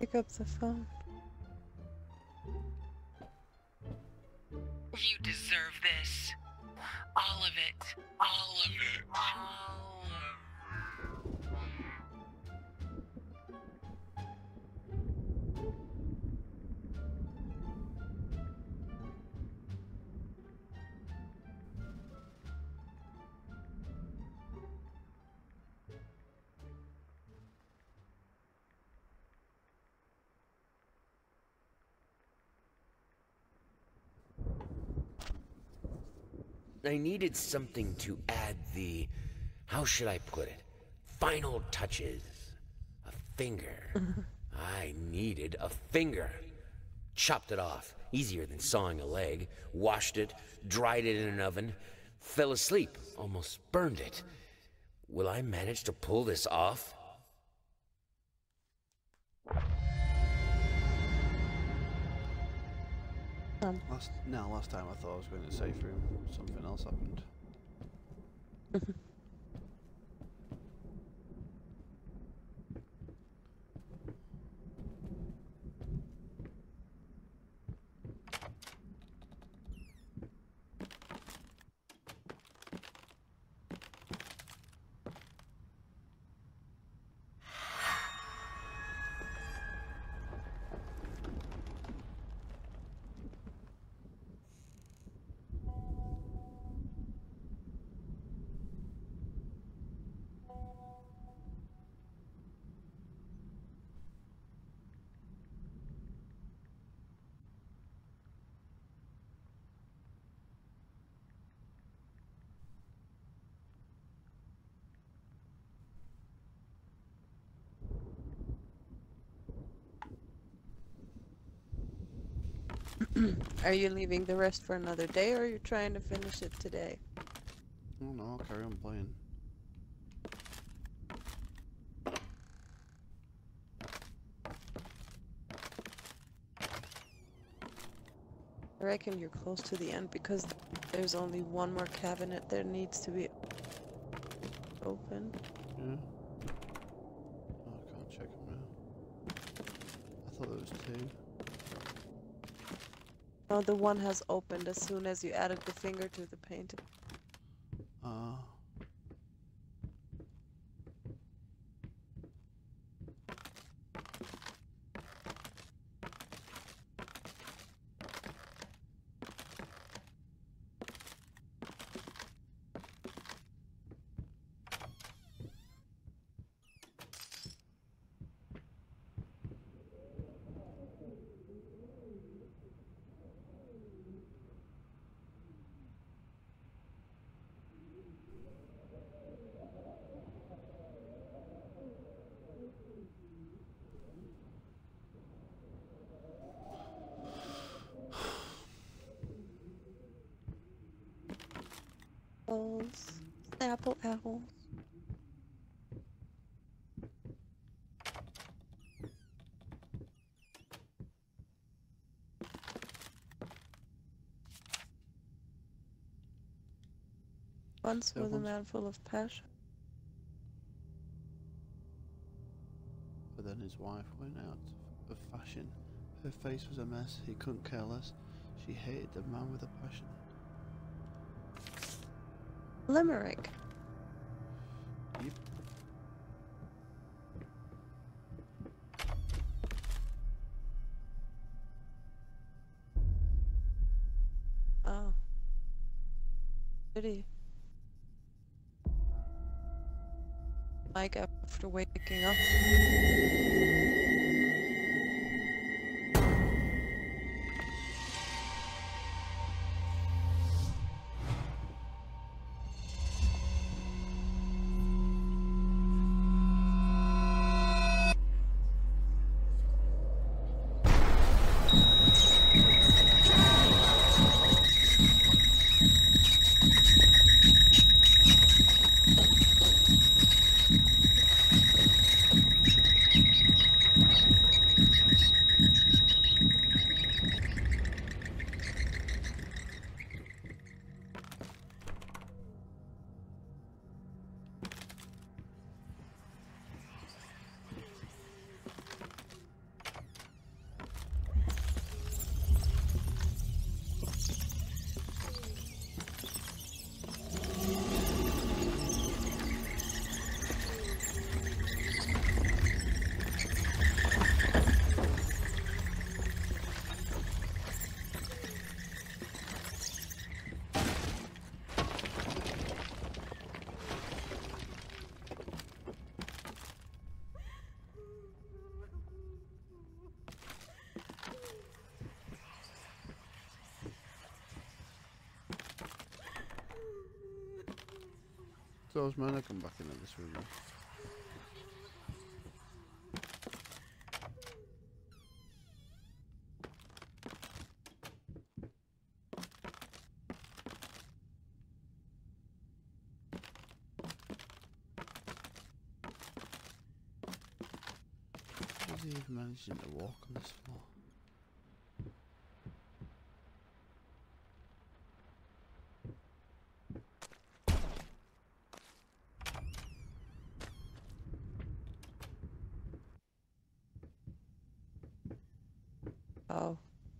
Pick up the phone. You deserve this. All of it. All of it. All of it. I needed something to add the, how should I put it, final touches. A finger. I needed a finger. Chopped it off, easier than sawing a leg. Washed it, dried it in an oven. Fell asleep, almost burned it. Will I manage to pull this off? Last time I thought I was going to the safe room, something else happened. Are you leaving the rest for another day, or are you trying to finish it today? Oh no, I'll carry on playing. I reckon you're close to the end because there's only one more cabinet that needs to be open. Yeah. Oh, I can't check them now. I thought there was two. No, the one has opened as soon as you added the finger to the painting. Apples. Apple apples. Once was a man full of passion. But then his wife went out of fashion. Her face was a mess, he couldn't care less. She hated the man with a passion. Limerick. Yep. Oh. Did he? Like after waking up. those men are come back into this room. How is he even managing to walk on this floor? Oh.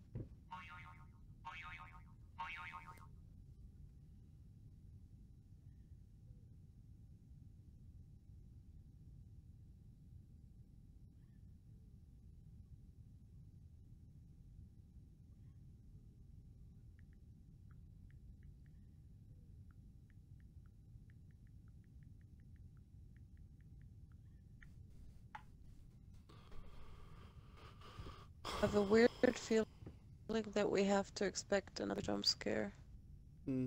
I have a weird feeling that we have to expect another jump scare. Hmm.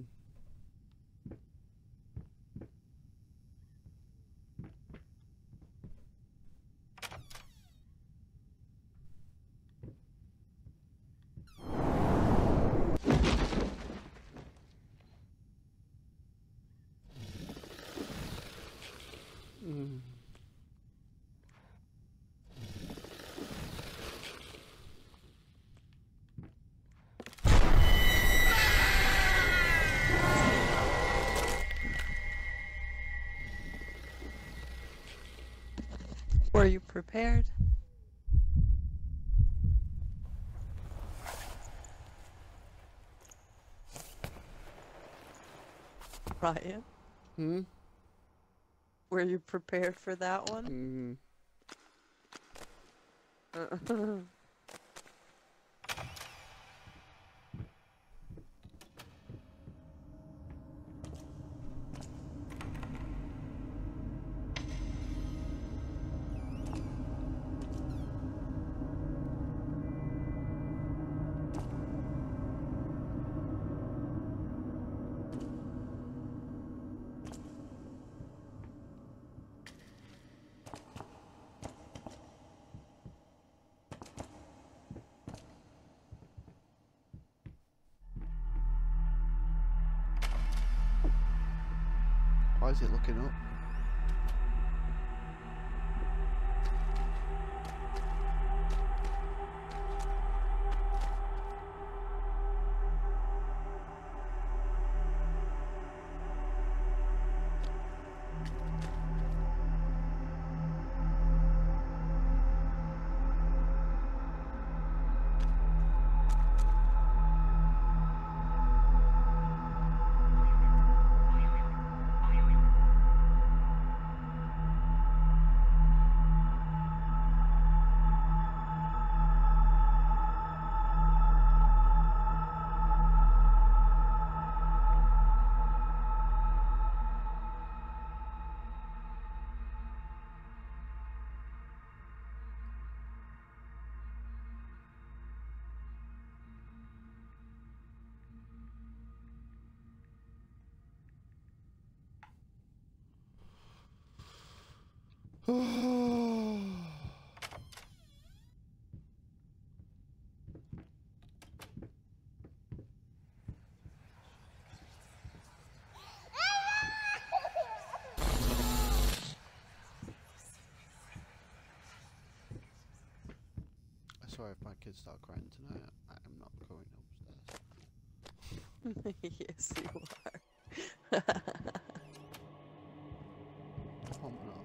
Were you prepared? Ryan? Hmm? Were you prepared for that one? Why is it looking up? Sorry if my kids start crying tonight. I'm not going upstairs. Yes, you are. I'm not.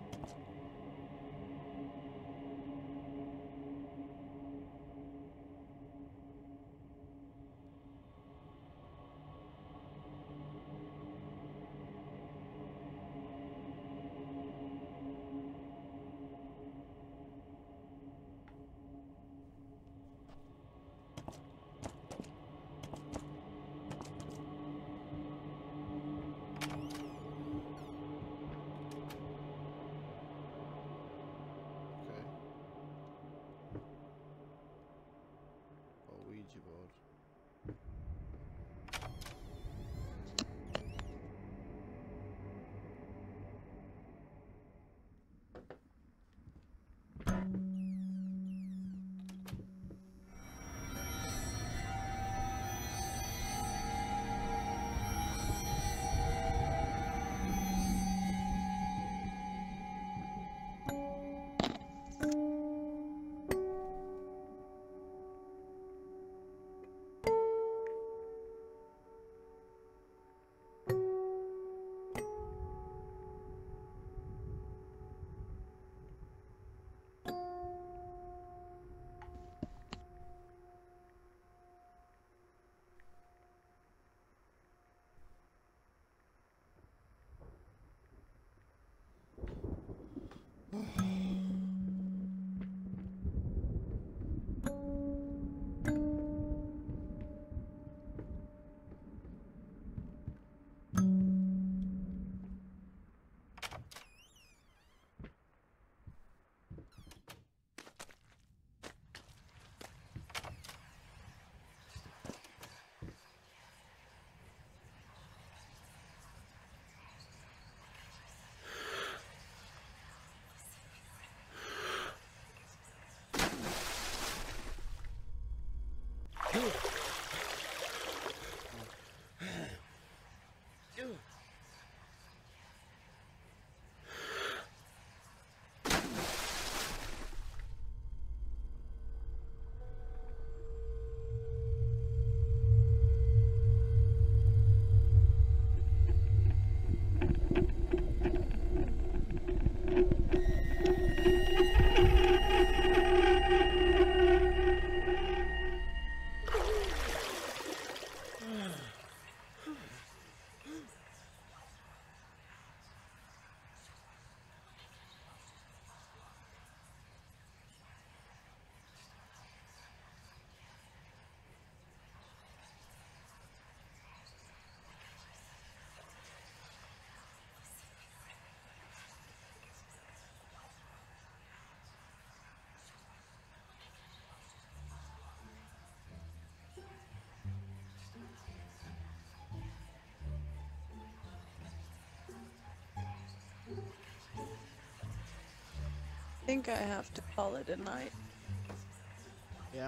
think I have to call it a night. Yeah.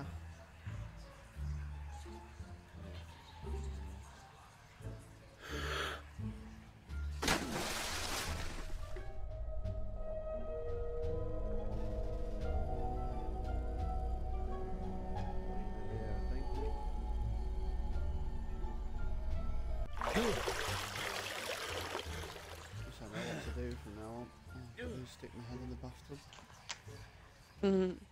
Just I know what to do from now on. I'll stick my head in the bathtub.